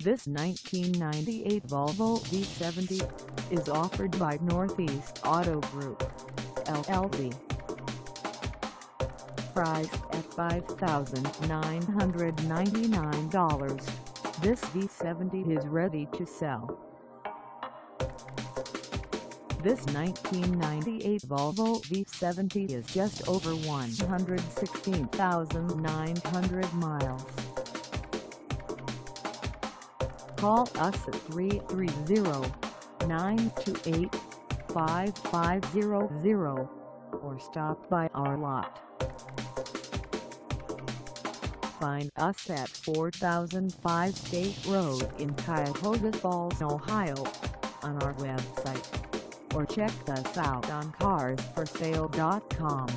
This 1998 Volvo V70 is offered by Northeast Auto Group, LLC. Priced at $5,999, this V70 is ready to sell. This 1998 Volvo V70 is just over 116,900 miles. Call us at 330-928-5500 or stop by our lot. Find us at 4005 State Road in Cuyahoga Falls, Ohio, on our website, or check us out on carsforsale.com.